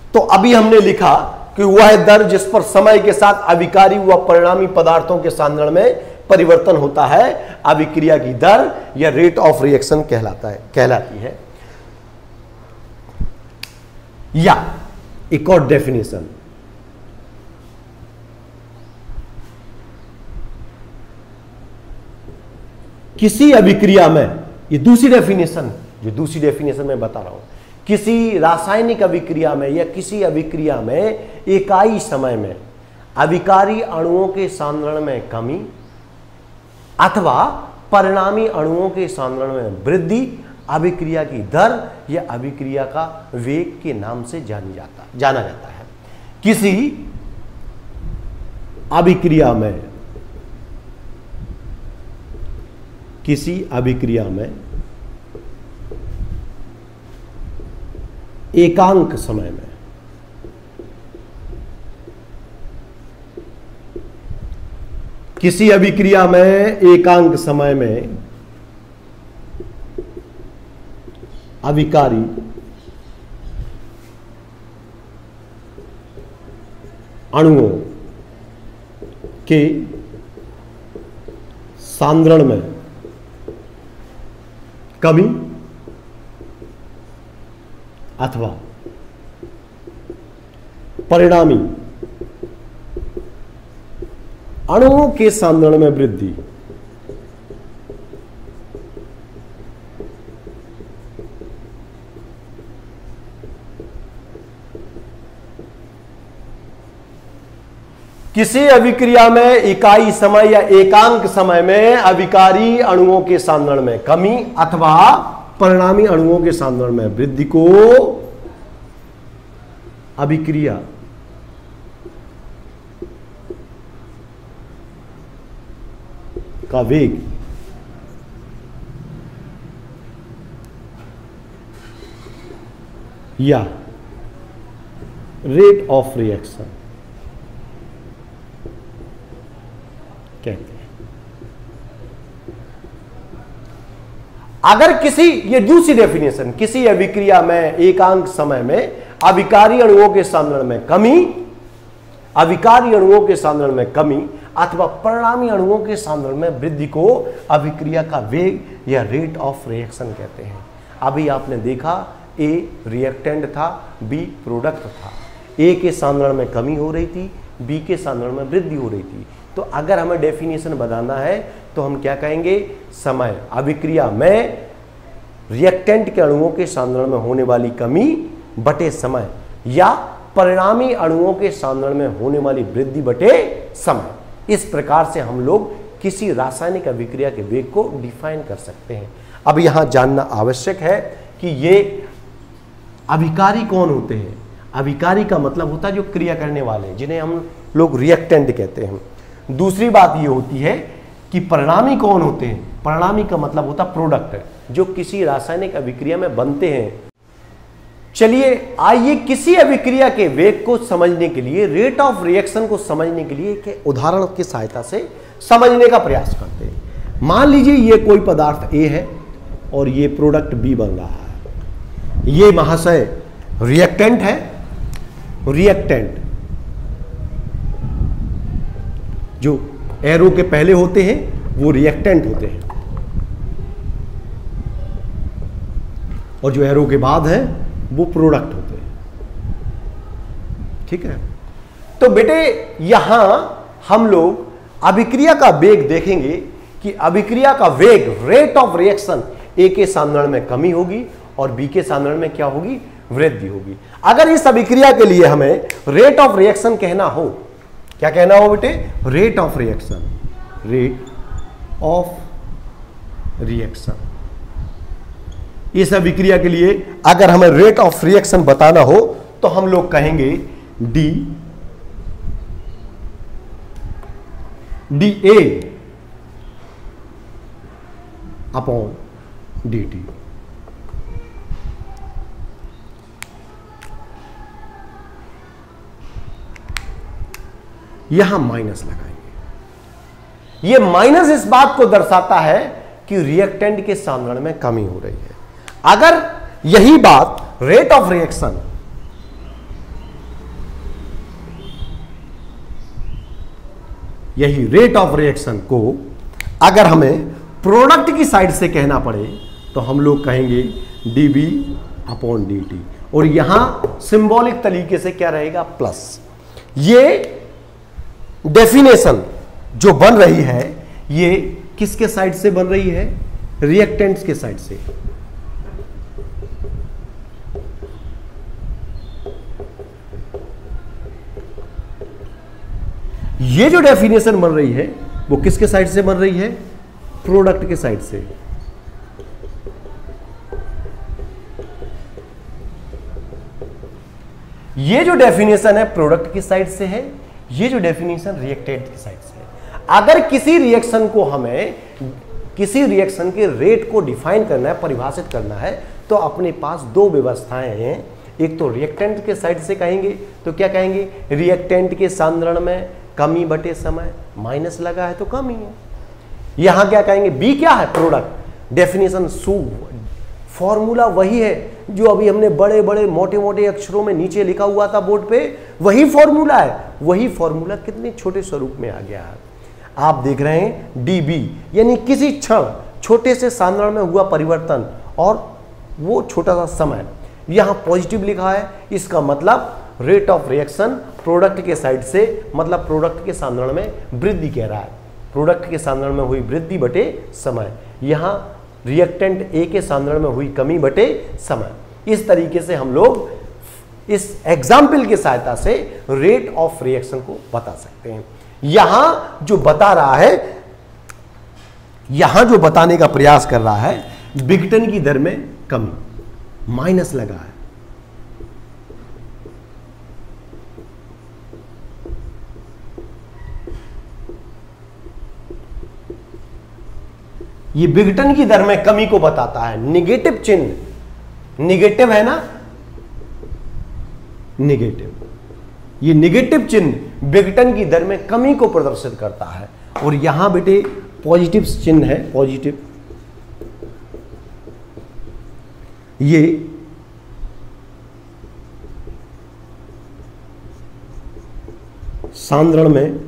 तो अभी हमने लिखा कि वह दर जिस पर समय के साथ अभिकारी व परिणामी पदार्थों के सांद्रण में परिवर्तन होता है अभिक्रिया की दर या रेट ऑफ रिएक्शन कहलाती है। या एक और डेफिनेशन, किसी अभिक्रिया में, ये दूसरी डेफिनेशन जो दूसरी डेफिनेशन में बता रहा हूं, किसी रासायनिक अभिक्रिया में या किसी अभिक्रिया में इकाई समय में अभिकारी अणुओं के सांद्रण में कमी अथवा परिणामी अणुओं के सांद्रण में वृद्धि अभिक्रिया की दर या अभिक्रिया का वेग के नाम से जाना जाता है। किसी अभिक्रिया में एकांक समय में किसी अभिक्रिया में एकांक समय में अभिकारी अणुओं के सांद्रण में कमी अथवा परिणामी अणुओं के सांद्रण में वृद्धि किसी अभिक्रिया में इकाई समय या एकांक समय में अभिकारी अणुओं के सांद्रण में कमी अथवा परिणामी अणुओं के सांद्रण में वृद्धि को अभिक्रिया का वेग या रेट ऑफ रिएक्शन कहते हैं। अगर किसी, ये दूसरी डेफिनेशन, किसी अभिक्रिया में एकांक समय में अभिकारी अणुओं के सांद्रण में कमी, अभिकारी अणुओं के सांद्रण में कमी अथवा परिणामी अणुओं के सांद्रण में वृद्धि को अभिक्रिया का वेग या रेट ऑफ रिएक्शन कहते हैं। अभी आपने देखा ए रिएक्टेंट था, बी प्रोडक्ट था। ए के सांद्रण में कमी हो रही थी, बी के सांद्रण में वृद्धि हो रही थी। तो अगर हमें डेफिनेशन बताना है तो हम क्या कहेंगे, समय अभिक्रिया में रिएक्टेंट के अणुओं के सांद्रण में होने वाली कमी बटे समय या परिणामी अणुओं के सांद्रण में होने वाली वृद्धि बटे समय। इस प्रकार से हम लोग किसी रासायनिक अभिक्रिया के वेग को डिफाइन कर सकते हैं। अब यहां जानना आवश्यक है कि ये अभिकारी कौन होते हैं। अभिकारी का मतलब होता है जो क्रिया करने वाले, जिन्हें हम लोग रिएक्टेंट कहते हैं। दूसरी बात ये होती है कि परिणामी कौन होते हैं। परिणामी का मतलब होता प्रोडक्ट, जो किसी रासायनिक अभिक्रिया में बनते हैं। चलिए आइए किसी अभिक्रिया के वेग को समझने के लिए, रेट ऑफ रिएक्शन को समझने के लिए एक उदाहरण की सहायता से समझने का प्रयास करते हैं। मान लीजिए ये कोई पदार्थ ए है और ये प्रोडक्ट बी बन रहा है। ये महाशय रिएक्टेंट है। रिएक्टेंट जो एरो के पहले होते हैं वो रिएक्टेंट होते हैं, और जो एरो के बाद है वो प्रोडक्ट होते हैं। ठीक है, तो बेटे यहां हम लोग अभिक्रिया का वेग देखेंगे कि अभिक्रिया का वेग, रेट ऑफ रिएक्शन, ए के सांद्रण में कमी होगी और बी के सांद्रण में क्या होगी, वृद्धि होगी। अगर इस अभिक्रिया के लिए हमें रेट ऑफ रिएक्शन कहना हो, क्या कहना हो बेटे, rate of reaction, rate of reaction. इस अभिक्रिया के लिए अगर हमें रेट ऑफ रिएक्शन बताना हो तो हम लोग कहेंगे D A upon D T. यहां माइनस लगाएंगे। यह माइनस इस बात को दर्शाता है कि रिएक्टेंट के सांद्रण में कमी हो रही है। अगर यही बात रेट ऑफ रिएक्शन यही रेट ऑफ रिएक्शन को अगर हमें प्रोडक्ट की साइड से कहना पड़े तो हम लोग कहेंगे dB/dt, और यहां सिंबॉलिक तरीके से क्या रहेगा, प्लस। ये डेफिनेशन जो बन रही है ये किसके साइड से बन रही है, रिएक्टेंट्स के साइड से। ये जो डेफिनेशन बन रही है वो किसके साइड से बन रही है, प्रोडक्ट के साइड से। ये जो डेफिनेशन है प्रोडक्ट की साइड से है, ये जो डेफिनेशन रिएक्टेंट की साइड से है। अगर किसी रिएक्शन को हमें किसी रिएक्शन के रेट को डिफाइन करना है, परिभाषित करना है, तो अपने पास दो व्यवस्थाएं हैं। एक तो रिएक्टेंट के साइड से कहेंगे तो क्या कहेंगे, रिएक्टेंट के सांद्रण में कमी बटे समय, माइनस लगा है तो कमी है। यहां क्या कहेंगे, बी क्या है, प्रोडक्ट। डेफिनेशन फॉर्मूला वही है जो अभी हमने बड़े बड़े मोटे मोटे अक्षरों में नीचे लिखा हुआ था बोर्ड पे, वही फॉर्मूला है। वही फॉर्मूला कितने छोटे स्वरूप में आ गया है, आप देख रहे हैं dB, यानी किसी क्षण छोटे से सांद्रण में हुआ परिवर्तन और वो छोटा सा समय। यहां पॉजिटिव लिखा है, इसका मतलब रेट ऑफ रिएक्शन प्रोडक्ट के साइड से, मतलब प्रोडक्ट के सांद्रण में वृद्धि कह रहा है, प्रोडक्ट के सांद्रण में हुई वृद्धि बटे समय। यहां रिएक्टेंट ए के सांद्रण में हुई कमी बटे समय। इस तरीके से हम लोग इस एग्जाम्पल की सहायता से रेट ऑफ रिएक्शन को बता सकते हैं। यहां जो बता रहा है, यहां जो बताने का प्रयास कर रहा है, विघटन की दर में कमी, माइनस लगा है। ये विघटन की दर में कमी को बताता है। निगेटिव चिन्ह, निगेटिव है ना, निगेटिव, ये निगेटिव चिन्ह विघटन की दर में कमी को प्रदर्शित करता है। और यहां बेटे पॉजिटिव चिन्ह है, पॉजिटिव, ये सांद्रण में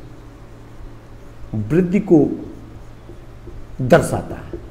वृद्धि को दर्शाता है।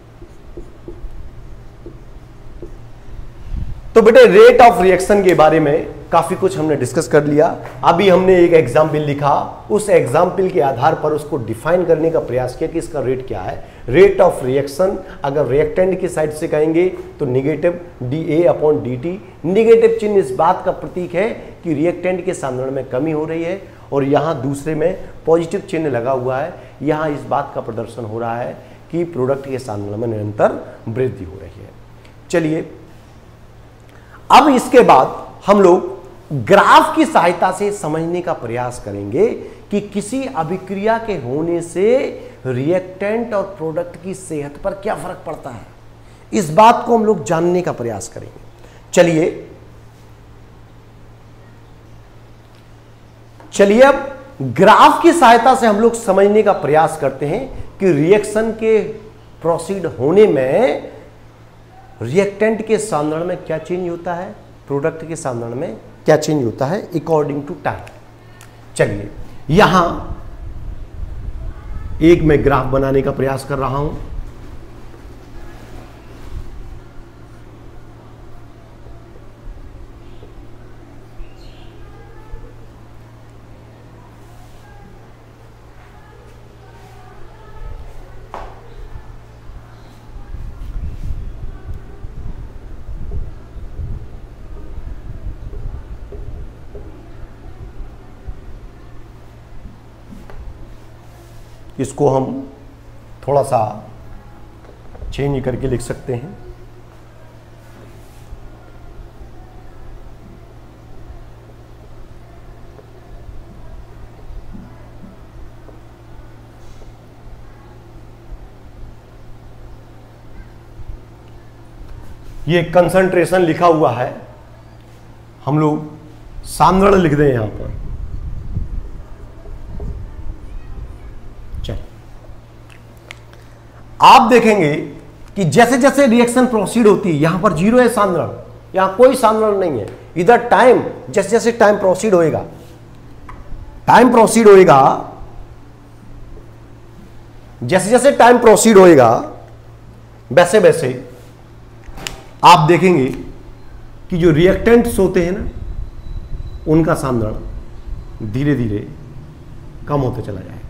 तो बेटे रेट ऑफ रिएक्शन के बारे में काफी कुछ हमने डिस्कस कर लिया। अभी हमने एक एग्जाम्पल लिखा, उस एग्जाम्पल के आधार पर उसको डिफाइन करने का प्रयास किया कि इसका रेट क्या है। रेट ऑफ रिएक्शन अगर रिएक्टेंट की साइड से कहेंगे तो निगेटिव dA/dt। निगेटिव चिन्ह इस बात का प्रतीक है कि रिएक्टेंट के सांद्रण में कमी हो रही है, और यहाँ दूसरे में पॉजिटिव चिन्ह लगा हुआ है, यहाँ इस बात का प्रदर्शन हो रहा है कि प्रोडक्ट के सांद्रण में निरंतर वृद्धि हो रही है। चलिए अब इसके बाद हम लोग ग्राफ की सहायता से समझने का प्रयास करेंगे कि किसी अभिक्रिया के होने से रिएक्टेंट और प्रोडक्ट की सेहत पर क्या फर्क पड़ता है। इस बात को हम लोग जानने का प्रयास करेंगे। चलिए अब ग्राफ की सहायता से हम लोग समझने का प्रयास करते हैं कि रिएक्शन के प्रोसीड होने में रिएक्टेंट के सांद्रण में क्या चेंज होता है, प्रोडक्ट के सांद्रण में क्या चेंज होता है अकॉर्डिंग टू टाइम। चलिए यहां एक मैं ग्राफ बनाने का प्रयास कर रहा हूं। इसको हम थोड़ा सा चेंज करके लिख सकते हैं। ये कंसंट्रेशन लिखा हुआ है, हम लोग सांद्रण लिख दें यहां पर। आप देखेंगे कि जैसे जैसे रिएक्शन प्रोसीड होती है, यहां पर जीरो है सांद्रण, यहां कोई सांद्रण नहीं है। इधर टाइम, जैसे जैसे टाइम प्रोसीड होएगा जैसे जैसे टाइम प्रोसीड होएगा वैसे वैसे आप देखेंगे कि जो रिएक्टेंट्स होते हैं ना, उनका सांद्रण धीरे धीरे कम होते चला जाएगा,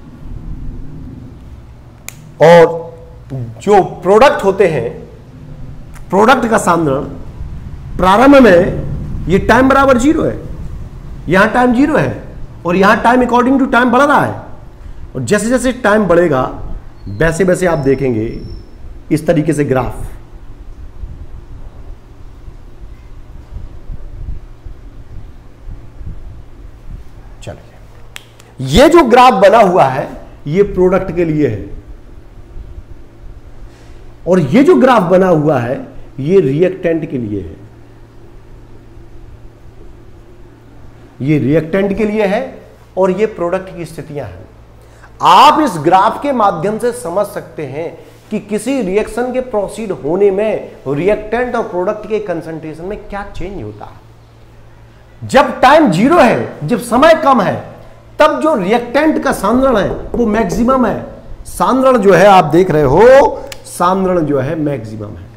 और जो प्रोडक्ट होते हैं, प्रोडक्ट का सांद्रण प्रारंभ में ये टाइम बराबर 0 है, यहां टाइम 0 है, और यहां टाइम अकॉर्डिंग टू टाइम बढ़ रहा है, और जैसे जैसे टाइम बढ़ेगा वैसे वैसे आप देखेंगे इस तरीके से ग्राफ, चलिए ये जो ग्राफ बना हुआ है ये प्रोडक्ट के लिए है, और ये जो ग्राफ बना हुआ है ये रिएक्टेंट के लिए है, ये रिएक्टेंट के लिए है, और ये प्रोडक्ट की स्थितियां हैं। आप इस ग्राफ के माध्यम से समझ सकते हैं कि किसी रिएक्शन के प्रोसीड होने में रिएक्टेंट और प्रोडक्ट के कंसंट्रेशन में क्या चेंज होता है। जब टाइम 0 है, जब समय कम है, तब जो रिएक्टेंट का सांद्रण है वो मैक्सिमम है। सांद्रण जो है आप देख रहे हो, सांद्रण जो है मैक्सिमम है,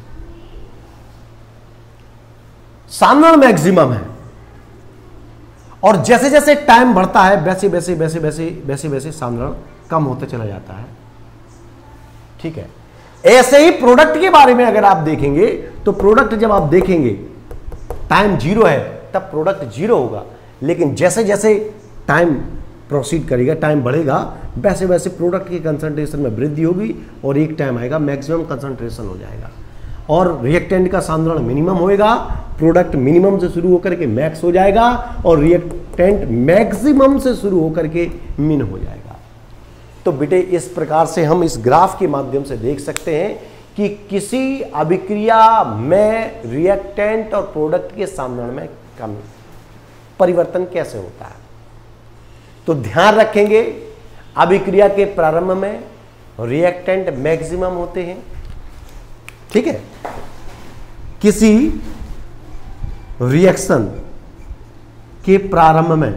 सांद्रण मैक्सिमम है, और जैसे जैसे टाइम बढ़ता है वैसे वैसे वैसे वैसे वैसे वैसे सांद्रण कम होता चला जाता है। ठीक है, ऐसे ही प्रोडक्ट के बारे में अगर आप देखेंगे तो प्रोडक्ट जब आप देखेंगे टाइम 0 है तब प्रोडक्ट 0 होगा, लेकिन जैसे जैसे टाइम प्रोसीड करेगा, टाइम बढ़ेगा, वैसे वैसे प्रोडक्ट की कंसंट्रेशन में वृद्धि होगी, और एक टाइम आएगा मैक्सिमम कंसंट्रेशन हो जाएगा, और रिएक्टेंट का सांद्रण मिनिमम होएगा, प्रोडक्ट मिनिमम से शुरू होकर के मैक्स हो जाएगा, और रिएक्टेंट मैक्सिमम से शुरू होकर के मिन हो जाएगा। तो बेटे इस प्रकार से हम इस ग्राफ के माध्यम से देख सकते हैं कि किसी अभिक्रिया में रिएक्टेंट और प्रोडक्ट के सांद्रण में कम परिवर्तन कैसे होता है। तो ध्यान रखेंगे, अभिक्रिया के प्रारंभ में रिएक्टेंट मैक्सिमम होते हैं। ठीक है, किसी रिएक्शन के प्रारंभ में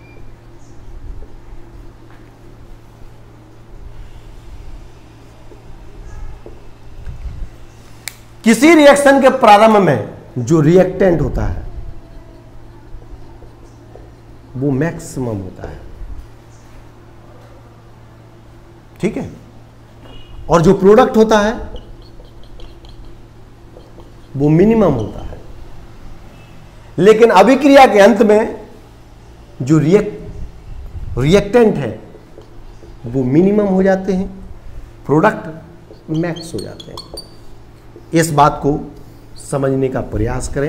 किसी रिएक्शन के प्रारंभ में जो रिएक्टेंट होता है वो मैक्सिमम होता है। ठीक है, और जो प्रोडक्ट होता है वो मिनिमम होता है। लेकिन अभिक्रिया के अंत में जो रिएक्टेंट है वो मिनिमम हो जाते हैं, प्रोडक्ट मैक्स हो जाते हैं। इस बात को समझने का प्रयास करें।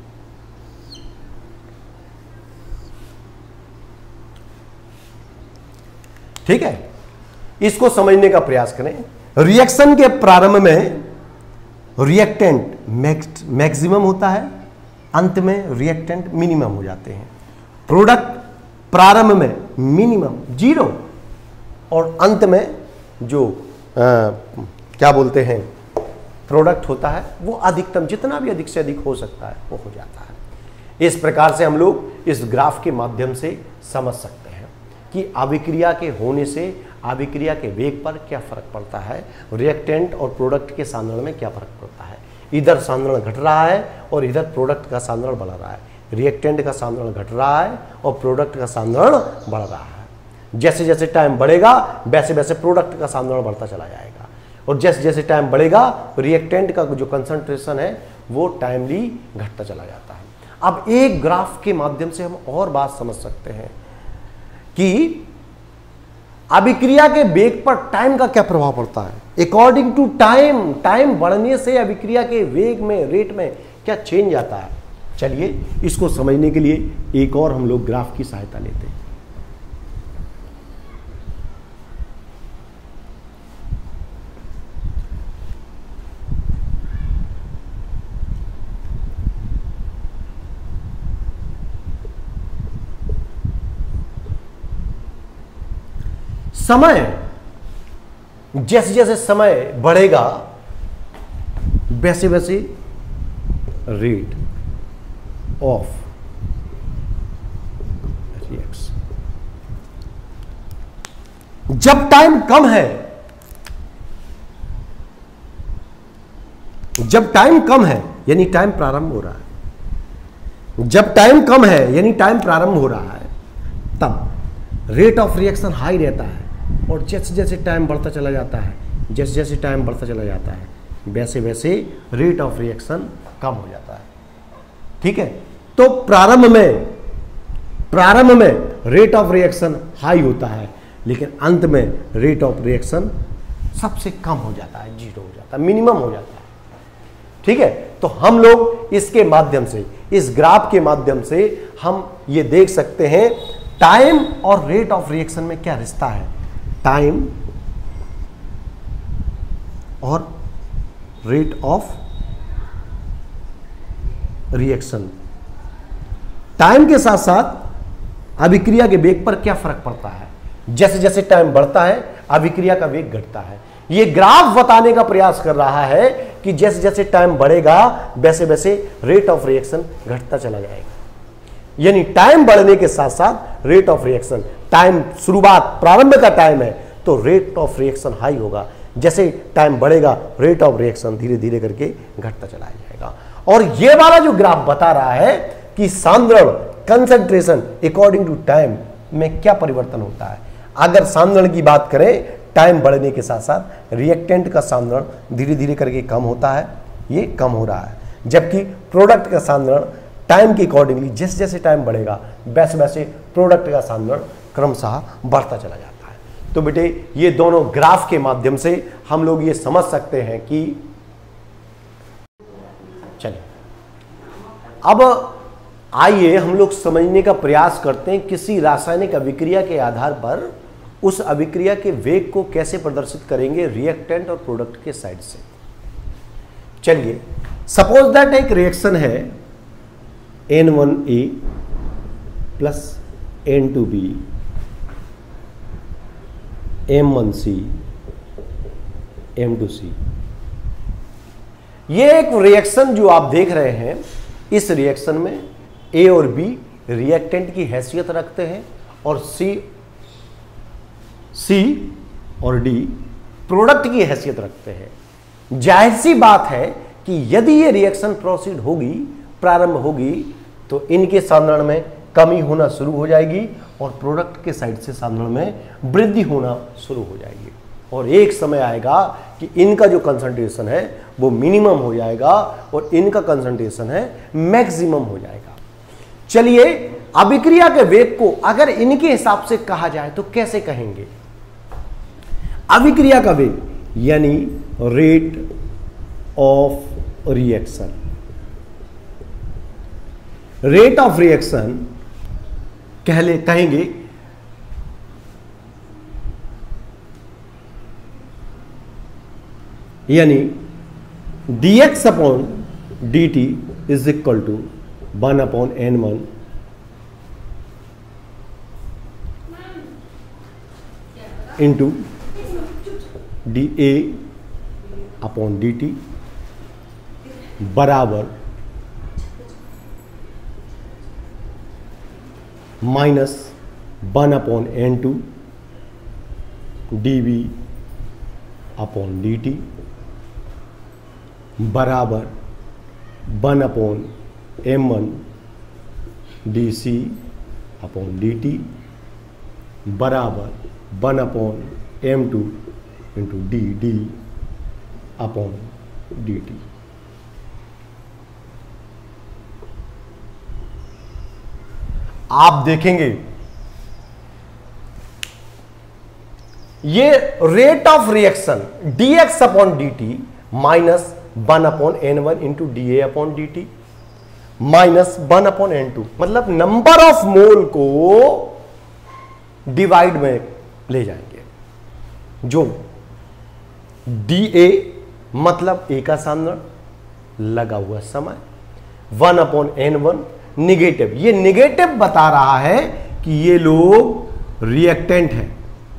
ठीक है, इसको समझने का प्रयास करें। रिएक्शन के प्रारंभ में रिएक्टेंट मैक्सिमम होता है, अंत में रिएक्टेंट मिनिमम हो जाते हैं। प्रोडक्ट प्रारंभ में मिनिमम 0 और अंत में जो क्या बोलते हैं प्रोडक्ट होता है वो अधिकतम, जितना भी अधिक से अधिक हो सकता है वो हो जाता है। इस प्रकार से हम लोग इस ग्राफ के माध्यम से समझ सकते हैं कि अभिक्रिया के होने से अभिक्रिया के वेग पर क्या फर्क पड़ता है, रिएक्टेंट और प्रोडक्ट के सांद्रण में क्या फर्क पड़ता है। इधर सांद्रण घट रहा है और इधर प्रोडक्ट का सांद्रण बढ़ रहा है, रिएक्टेंट का सांद्रण घट रहा है और प्रोडक्ट का सांद्रण बढ़ रहा है। जैसे जैसे टाइम बढ़ेगा वैसे वैसे प्रोडक्ट का सांद्रण बढ़ता चला जाएगा, और जैसे जैसे टाइम बढ़ेगा रिएक्टेंट का जो कंसंट्रेशन है वो टाइमली घटता चला जाता है। अब एक ग्राफ के माध्यम से हम और बात समझ सकते हैं कि अभिक्रिया के वेग पर टाइम का क्या प्रभाव पड़ता है। अकॉर्डिंग टू टाइम, टाइम बढ़ने से अभिक्रिया के वेग में, रेट में क्या चेंज आता है। चलिए इसको समझने के लिए एक और हम लोग ग्राफ की सहायता लेते हैं। समय, जैसे जैसे समय बढ़ेगा वैसे वैसे रेट ऑफ रिएक्शन, जब टाइम कम है जब टाइम कम है यानी टाइम प्रारंभ हो रहा है, जब टाइम कम है यानी टाइम प्रारंभ हो रहा है, तब रेट ऑफ रिएक्शन हाई रहता है। और जैसे जैसे टाइम बढ़ता चला जाता है, जैसे जैसे टाइम बढ़ता चला जाता है, वैसे वैसे रेट ऑफ रिएक्शन कम हो जाता है। ठीक है, तो प्रारंभ में रेट ऑफ रिएक्शन हाई होता है, लेकिन अंत में रेट ऑफ रिएक्शन सबसे कम हो जाता है, जीरो हो जाता है, मिनिमम हो जाता है। ठीक है, तो हम लोग इसके माध्यम से, इस ग्राफ के माध्यम से हम ये देख सकते हैं टाइम और रेट ऑफ रिएक्शन में क्या रिश्ता है। टाइम और रेट ऑफ रिएक्शन, टाइम के साथ साथ अभिक्रिया के वेग पर क्या फर्क पड़ता है। जैसे जैसे टाइम बढ़ता है अभिक्रिया का वेग घटता है। यह ग्राफ बताने का प्रयास कर रहा है कि जैसे जैसे टाइम बढ़ेगा वैसे वैसे रेट ऑफ रिएक्शन घटता चला जाएगा। यानी टाइम बढ़ने के साथ साथ रेट ऑफ रिएक्शन, टाइम शुरुआत प्रारंभ का टाइम है तो रेट ऑफ रिएक्शन हाई होगा, जैसे टाइम बढ़ेगा रेट ऑफ रिएक्शन धीरे धीरे करके घटता चला जाएगा। और यह वाला जो ग्राफ बता रहा है कि सांद्रण कंसंट्रेशन अकॉर्डिंग टू टाइम में क्या परिवर्तन होता है। अगर सांद्रण की बात करें, टाइम बढ़ने के साथ साथ रिएक्टेंट का सांद्रण धीरे धीरे करके कम होता है, ये कम हो रहा है, जबकि प्रोडक्ट का सांद्रण टाइम के अकॉर्डिंगली जैसे जैसे टाइम बढ़ेगा वैसे वैसे प्रोडक्ट का सांद्रण क्रमशः बढ़ता चला जाता है। तो बेटे ये दोनों ग्राफ के माध्यम से हम लोग ये समझ सकते हैं कि चलिए अब आइए हम लोग समझने का प्रयास करते हैं किसी रासायनिक अभिक्रिया के आधार पर उस अभिक्रिया के वेग को कैसे प्रदर्शित करेंगे रिएक्टेंट और प्रोडक्ट के साइड से। चलिए सपोज दैट एक रिएक्शन है N1A plus N2B M1C M2C। ये एक रिएक्शन जो आप देख रहे हैं, इस रिएक्शन में A और B रिएक्टेंट की हैसियत रखते हैं और C और D प्रोडक्ट की हैसियत रखते हैं। जाहिर सी बात है कि यदि ये रिएक्शन प्रोसीड होगी, प्रारंभ होगी, तो इनके सांद्रण में कमी होना शुरू हो जाएगी और प्रोडक्ट के साइड से सांद्रण में वृद्धि होना शुरू हो जाएगी। और एक समय आएगा कि इनका जो कंसंट्रेशन है वो मिनिमम हो जाएगा और इनका कंसंट्रेशन है मैक्सिमम हो जाएगा। चलिए अभिक्रिया के वेग को अगर इनके हिसाब से कहा जाए तो कैसे कहेंगे। अभिक्रिया का वेग यानी rate of reaction, rate of reaction कहेंगे यानी dx upon dt is equal to 1 upon n1 into dA upon dt बराबर minus 1 upon n2 dB upon dt बराबर 1 upon m1 dC upon dt बराबर 1 upon m2 into dd upon dt। आप देखेंगे ये rate of reaction dx upon dt minus 1 upon n1 into da upon dt minus 1 upon n2, मतलब number of mole को divide में ले जाएंगे। जो da मतलब A का सांद्रण, लगा हुआ समय, 1 अपॉन n1 निगेटिव, ये निगेटिव बता रहा है कि ये लोग रिएक्टेंट हैं,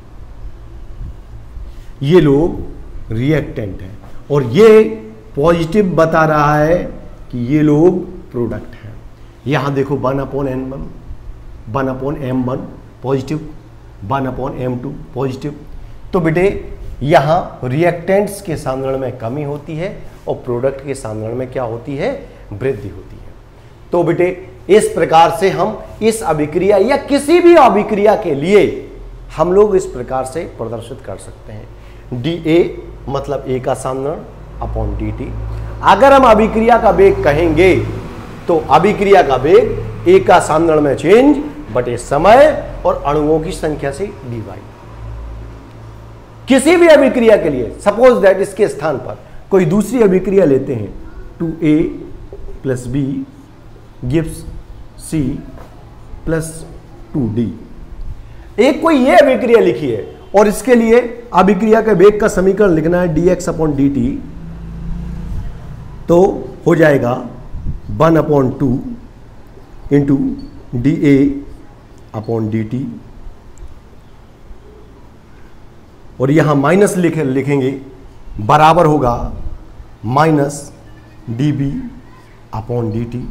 ये लोग रिएक्टेंट हैं, और ये पॉजिटिव बता रहा है कि ये लोग प्रोडक्ट हैं। यहां देखो 1 upon n1, 1 upon m1 positive, 1 upon m2 positive. तो बेटे यहां रिएक्टेंट्स के सांद्रण में कमी होती है और प्रोडक्ट के सांद्रण में क्या होती है, वृद्धि होती है। तो बेटे इस प्रकार से हम इस अभिक्रिया या किसी भी अभिक्रिया के लिए हम लोग इस प्रकार से प्रदर्शित कर सकते हैं। डी ए मतलब ए का सांद्रण अपॉन डी टी। अगर हम अभिक्रिया का वेग कहेंगे तो अभिक्रिया का वेग ए का सांद्रण में चेंज बटे समय और अणुओं की संख्या से डिवाइड। किसी भी अभिक्रिया के लिए सपोज दैट इसके स्थान पर कोई दूसरी अभिक्रिया लेते हैं, 2A + B gives C + 2D। एक कोई ये अभिक्रिया लिखी है और इसके लिए अभिक्रिया के वेग का समीकरण लिखना है dx/dt, तो हो जाएगा 1/2 इंटू dA/dt और यहां माइनस लिखेंगे, बराबर होगा -dB/dt।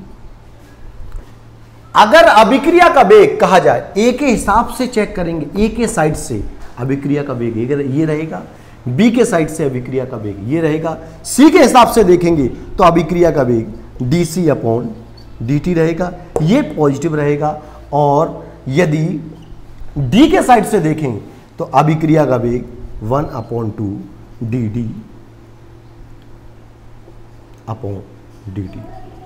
अगर अभिक्रिया का वेग कहा जाए ए के हिसाब से चेक करेंगे, ए के साइड से अभिक्रिया का वेग ये रहेगा, बी के साइड से अभिक्रिया का वेग ये रहेगा, सी के हिसाब से देखेंगे तो अभिक्रिया का वेग dC/dt रहेगा, ये पॉजिटिव रहेगा। और यदि डी के साइड से देखेंगे तो अभिक्रिया का वेग 1/2 dd/dt।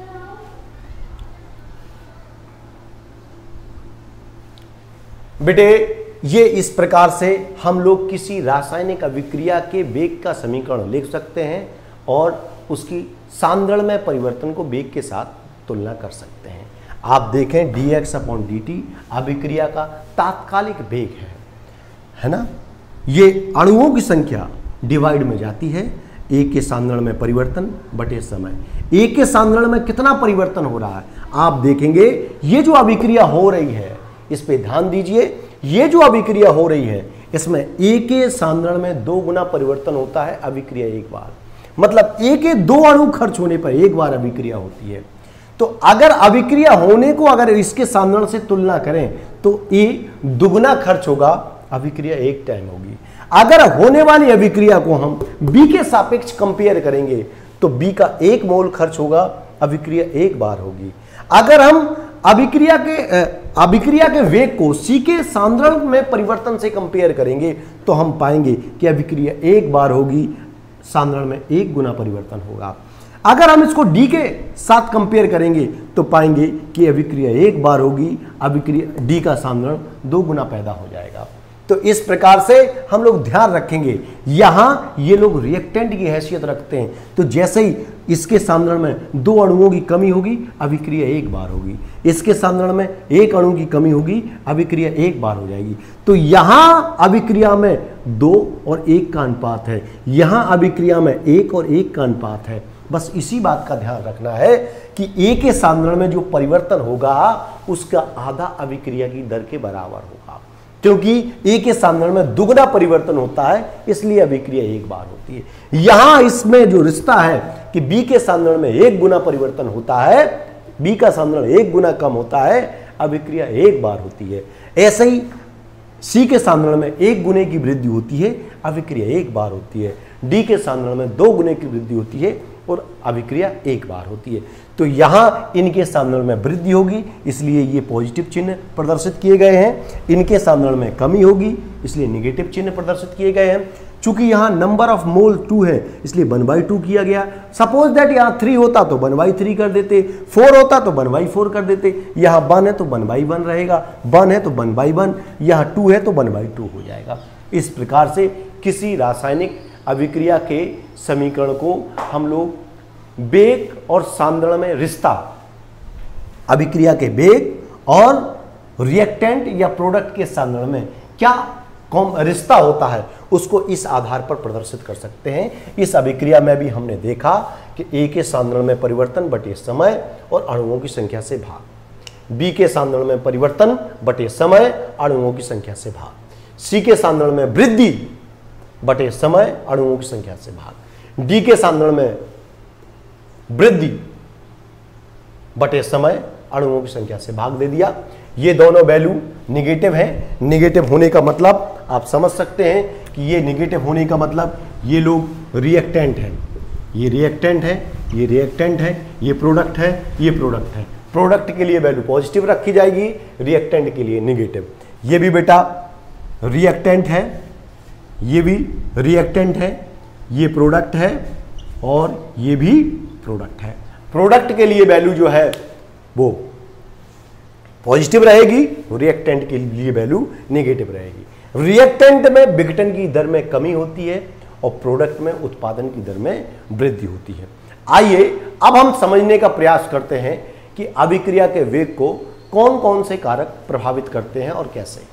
बेटे ये इस प्रकार से हम लोग किसी रासायनिक अभिक्रिया के वेग का समीकरण लिख सकते हैं और उसकी सांद्रण में परिवर्तन को वेग के साथ तुलना कर सकते हैं। आप देखें dx/dt अभिक्रिया का तात्कालिक वेग है ना। ये अणुओं की संख्या डिवाइड में जाती है, ए के सांद्रण में परिवर्तन बटे समय। ए के सांद्रण में कितना परिवर्तन हो रहा है आप देखेंगे, ये जो अभिक्रिया हो रही है इस पे ध्यान दीजिए, ये जो अभिक्रिया हो रही है इसमें ए के सांद्रण में 2 गुना परिवर्तन होता है अभिक्रिया एक बार, मतलब ए के 2 अणु खर्च होने पर एक बार अभिक्रिया होती है। तो अगर अभिक्रिया होने को अगर इसके सांद्रण से तुलना करें तो ए दुगना खर्च होगा, अभिक्रिया एक टाइम होगी। अगर होने वाली अभिक्रिया को हम बी के सापेक्ष कंपेयर करेंगे तो बी का 1 मोल खर्च होगा, अभिक्रिया एक बार होगी। अगर हम अभिक्रिया के वेग को सी के सांद्रण में परिवर्तन से कंपेयर करेंगे तो हम पाएंगे कि अभिक्रिया एक बार होगी, सांद्रण में 1 गुना परिवर्तन होगा। अगर हम इसको डी के साथ कंपेयर करेंगे तो पाएंगे कि अभिक्रिया एक बार होगी, अभिक्रिया डी का सांद्रण 2 गुना पैदा हो जाएगा। तो इस प्रकार से हम लोग ध्यान रखेंगे, यहां ये लोग रिएक्टेंट की हैसियत रखते हैं, तो जैसे ही इसके सांद्रण में 2 अणुओं की कमी होगी अभिक्रिया एक बार होगी, इसके सांद्रण में 1 अणु की कमी होगी अभिक्रिया एक बार हो जाएगी। तो यहां अभिक्रिया में 2 और 1 का अनुपात है, यहां अभिक्रिया में 1 और 1 का अनुपात है। बस इसी बात का ध्यान रखना है कि ए के सांद्रण में जो परिवर्तन होगा उसका आधा अभिक्रिया की दर के बराबर होगा, क्योंकि ए के सांद्रण में दुगना परिवर्तन होता है इसलिए अभिक्रिया एक बार होती है। यहां इसमें जो रिश्ता है कि बी के सांद्रण में 1 गुना परिवर्तन होता है, बी का सांद्रण 1 गुना कम होता है, अभिक्रिया एक बार होती है। ऐसे ही सी के सांद्रण में 1 गुने की वृद्धि होती है, अभिक्रिया एक बार होती है। डी के सांद्रण में 2 गुने की वृद्धि होती है और अभिक्रिया एक बार होती है। तो यहां इनके सांद्रण में वृद्धि होगी इसलिए ये पॉजिटिव चिन्ह प्रदर्शित किए गए हैं, इनके सांद्रण में कमी होगी इसलिए नेगेटिव चिन्ह प्रदर्शित किए गए हैं। चूंकि यहां नंबर ऑफ मोल 2 है इसलिए 1/2 किया गया। सपोज दैट यहां 3 होता तो 1/3 कर देते, 4 होता तो 1/4 कर देते, यहां 1 है तो 1/1 रहेगा, 1 है तो 1/1, यहां 2 है तो 1/2 हो जाएगा। इस प्रकार से किसी रासायनिक अभिक्रिया के समीकरण को हम लोग वेग और सांद्रण में रिश्ता, अभिक्रिया के वेग और रिएक्टेंट या प्रोडक्ट के सांद्रण में क्या रिश्ता होता है उसको इस आधार पर प्रदर्शित कर सकते हैं। इस अभिक्रिया में भी हमने देखा कि ए के सांद्रण में परिवर्तन बटे समय और अणुओं की संख्या से भाग, बी के सांद्रण में परिवर्तन बटे समय अणुओं की संख्या से भाग, सी के सांद्रण में वृद्धि बटे समय अणुओं की संख्या से भाग, डी के सांद्रण में वृद्धि बटे समय अणुओं की संख्या से भाग दे दिया। ये दोनों वैल्यू निगेटिव है, निगेटिव होने का मतलब आप समझ सकते हैं कि ये निगेटिव होने का मतलब ये लोग रिएक्टेंट हैं, ये रिएक्टेंट है, ये रिएक्टेंट है, ये प्रोडक्ट है, ये प्रोडक्ट है। प्रोडक्ट के लिए वैल्यू पॉजिटिव रखी जाएगी, रिएक्टेंट के लिए नेगेटिव। ये भी बेटा रिएक्टेंट है, ये भी रिएक्टेंट है, ये प्रोडक्ट है और ये भी प्रोडक्ट है। प्रोडक्ट के लिए वैल्यू जो है वो पॉजिटिव रहेगी, रिएक्टेंट के लिए वैल्यू नेगेटिव रहेगी। रिएक्टेंट में विघटन की दर में कमी होती है और प्रोडक्ट में उत्पादन की दर में वृद्धि होती है। आइए अब हम समझने का प्रयास करते हैं कि अभिक्रिया के वेग को कौन कौन से कारक प्रभावित करते हैं और कैसे।